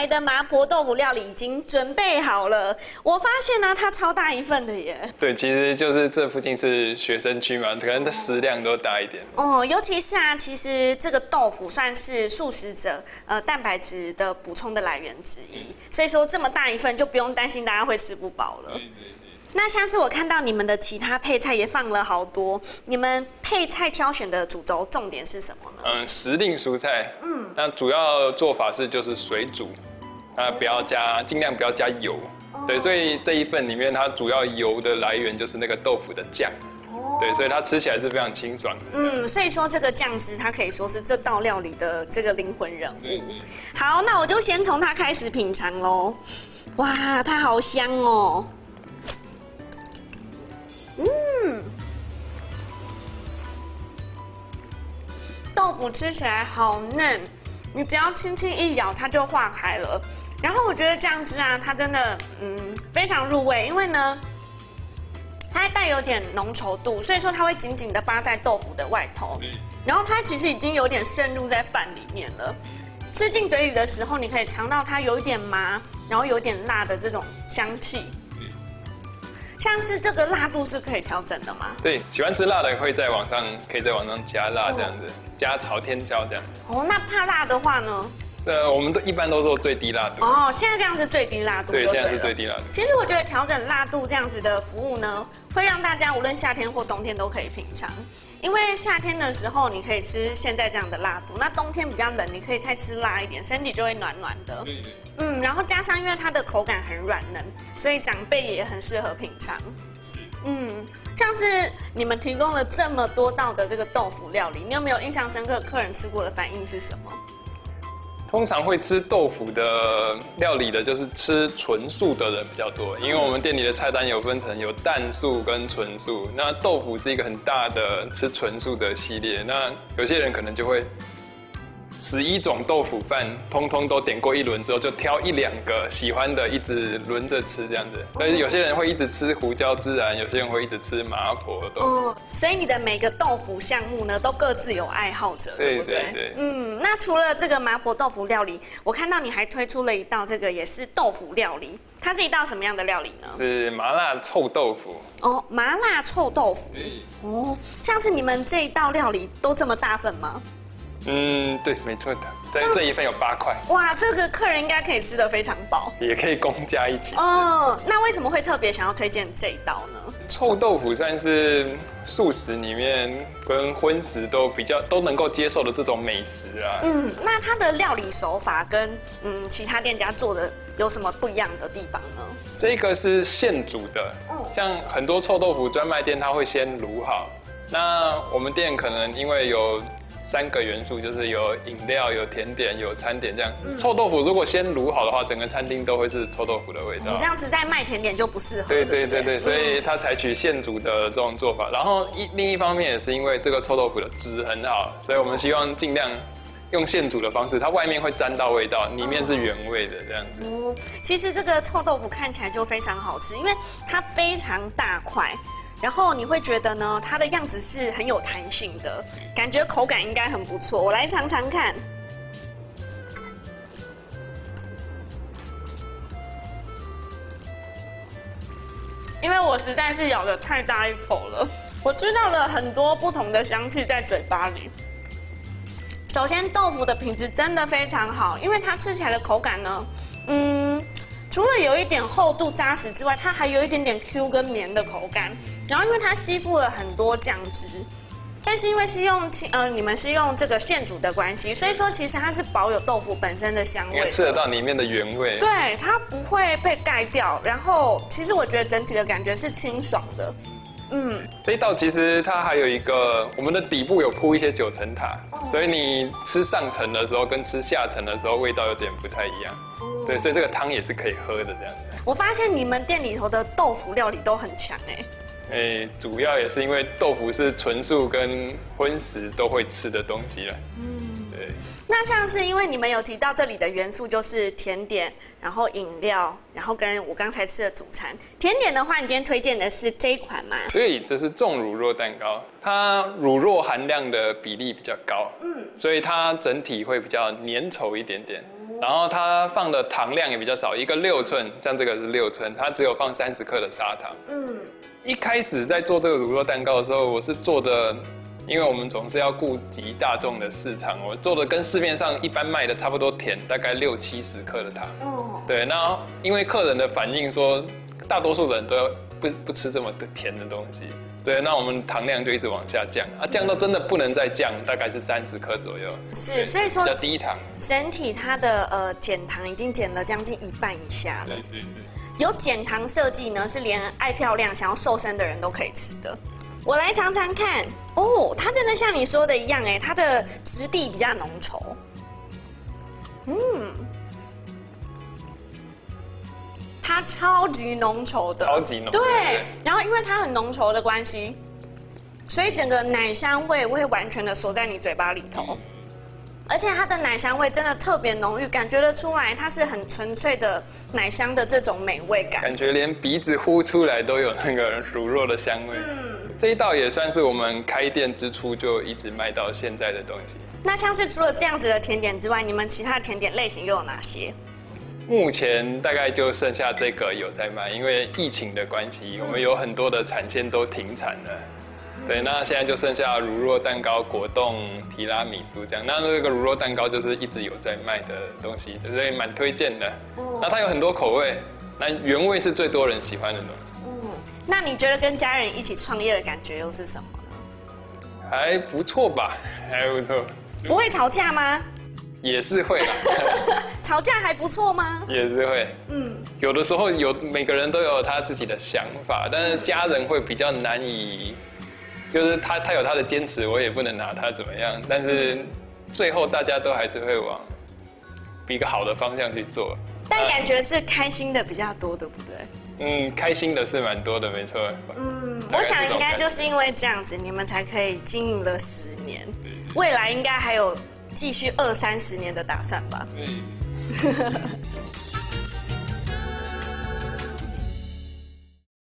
来的麻婆豆腐料理已经准备好了。我发现呢，它超大一份的耶。 对，其实就是这附近是学生区嘛，可能它食量都大一点。 哦，尤其是啊，其实这个豆腐算是素食者蛋白质的补充的来源之一，所以说这么大一份就不用担心大家会吃不饱了。那像是我看到你们的其他配菜也放了好多，你们配菜挑选的主轴重点是什么呢？ 时令蔬菜，那主要做法就是水煮，尽量不要加油，对，所以这一份里面它主要油的来源就是那个豆腐的酱，对，所以它吃起来是非常清爽的。 所以说这个酱汁它可以说是这道料理的这个灵魂人物。好，那我就先从它开始品尝喽。哇，它好香哦。豆腐吃起来好嫩，你只要轻轻一咬，它就化开了。然后我觉得酱汁啊，它真的非常入味，因为呢，它带有点浓稠度，所以说它会紧紧的扒在豆腐的外头，然后它其实已经有点渗入在饭里面了。吃进嘴里的时候，你可以尝到它有一点麻，然后有点辣的这种香气。像是这个辣度是可以调整的吗？ 对，喜欢吃辣的可以在往上加辣这样子，加朝天椒这样。 哦，那怕辣的话呢？ 我们一般都做最低辣度。 哦，现在这样是最低辣度。 对，现在是最低辣度。 其实我觉得调整辣度这样子的服务呢，会让大家无论夏天或冬天都可以品尝。因为夏天的时候你可以吃现在这样的辣度，那冬天比较冷，你可以再吃辣一点，身体就会暖暖的。然后加上因为它的口感很软嫩，所以长辈也很适合品尝。像是你们提供了这么多道的这个豆腐料理，你有没有印象深刻客人吃过的反应是什么？ 通常会吃豆腐的料理的，就是吃纯素的人比较多，因为我们店里的菜单有分成有蛋素跟纯素，那豆腐是一个很大的吃纯素的系列，那有些人可能就会11种豆腐饭，通通都点过一轮之后，就挑1、2个喜欢的，一直轮着吃这样子。所以有些人会一直吃胡椒孜然，有些人会一直吃麻婆豆腐。 所以你的每个豆腐项目呢，都各自有爱好者，对不对？ 对。 那除了这个麻婆豆腐料理，我看到你还推出了一道这个也是豆腐料理，它是一道什么样的料理呢？ 是麻辣臭豆腐。 哦，麻辣臭豆腐。哦，像是你们这一道料理都这么大份吗？ 对，没错的，这一份有8块。 哇，这个客人应该可以吃得非常饱， 也可以公家一起吃。 那为什么会特别想要推荐这一道呢？ 臭豆腐算是素食里面跟荤食都能够接受的这种美食啊。 那它的料理手法跟其他店家做的有什么不一样的地方呢？ 这个是现煮的，像很多臭豆腐专卖店，它会先卤好。那我们店可能因为有3个元素，就是有饮料、有甜点、有餐点这样。臭豆腐如果先卤好的话，整个餐厅都会是臭豆腐的味道。你这样子在卖甜点就不适合。 对，所以它采取现煮的这种做法。然后另一方面也是因为这个臭豆腐的质很好，所以我们希望尽量用现煮的方式，它外面会沾到味道，里面是原味的这样子。 其实这个臭豆腐看起来就非常好吃，因为它非常大块。然后你会觉得呢，它的样子是很有弹性的，感觉口感应该很不错。我来尝尝看。因为我实在是咬得太大一口了，我吃到了很多不同的香气在嘴巴里。首先，豆腐的品质真的非常好，因为它吃起来的口感呢，除了有一点厚度扎实之外，它还有一点点 Q 跟绵的口感。然后因为它吸附了很多酱汁，但是因为是你们是用这个现煮的关系，所以说其实它是保有豆腐本身的香味， 应该吃得到里面的原味。 对，它不会被盖掉。然后其实我觉得整体的感觉是清爽的。 这一道其实它还有一个，我们的底部有铺一些9层塔，所以你吃上层的时候跟吃下层的时候味道有点不太一样。对，所以这个汤也是可以喝的这样子。 我发现你们店里头的豆腐料理都很强主要也是因为豆腐是纯素跟荤食都会吃的东西了。对。 那像是因为你们有提到这里的元素就是甜点，然后饮料，然后跟我刚才吃的主餐。甜点的话，你今天推荐的是这一款吗？ 对，这是重乳酪蛋糕，它乳酪含量的比例比较高，所以它整体会比较粘稠一点点。 然后它放的糖量也比较少，一个6寸，像这个是6寸，它只有放30克的砂糖。一开始在做这个乳酪蛋糕的时候，我是做的，因为我们总是要顾及大众的市场，我做的跟市面上一般卖的差不多甜，大概60-70克的糖。对，那因为客人的反应说，大多数人都要不吃这么甜的东西。对，那我们糖量就一直往下降，降到真的不能再降，大概是30克左右。 是，所以说比较低糖。 整体它的减糖已经减了将近1半以下了。 对。 有减糖设计呢，是连爱漂亮、想要瘦身的人都可以吃的。我来尝尝看哦，它真的像你说的一样，它的质地比较浓稠。它超级浓稠的， 超级浓。 对，然后因为它很浓稠的关系，所以整个奶香味会完全的锁在你嘴巴里头，而且它的奶香味真的特别浓郁，感觉得出来它是很纯粹的奶香的这种美味感， 感觉连鼻子呼出来都有那个乳酪的香味。这一道也算是我们开店之初就一直卖到现在的东西。 那像是除了这样子的甜点之外，你们其他的甜点类型又有哪些？ 目前大概就剩下这个有在卖，因为疫情的关系，我们有很多的产线都停产了。对，那现在就剩下乳酪蛋糕、果冻、提拉米苏这样。那这个乳酪蛋糕就是一直有在卖的东西，所以蛮推荐的。那它有很多口味，那原味是最多人喜欢的东西。 那你觉得跟家人一起创业的感觉又是什么呢？ 还不错吧，还不错。 不会吵架吗？ 也是会啦。 吵架还不错吗？ 也是会。有的时候每个人都有他自己的想法，但是家人会比较难以，就是他有他的坚持，我也不能拿他怎么样。但是最后大家都还是会往一个好的方向去做。 但感觉是开心的比较多，对不对？ 开心的是蛮多的，没错。 我想应该就是因为这样子，你们才可以经营了10年，未来应该还有继续20-30年的打算吧。